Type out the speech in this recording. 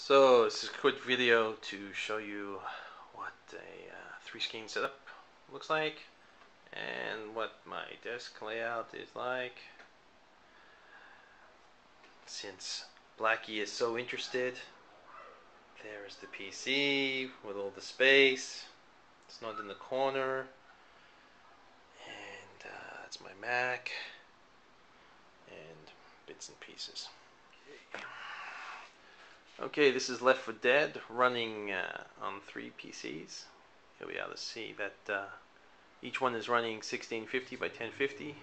So this is a quick video to show you what a three-screen setup looks like and what my desk layout is like. Since Blackie is so interested, there's the PC with all the space. It's not in the corner, and that's my Mac and bits and pieces. Okay, this is Left4Dead running on 3 PCs. Here we are to see that each one is running 1650 by 1050.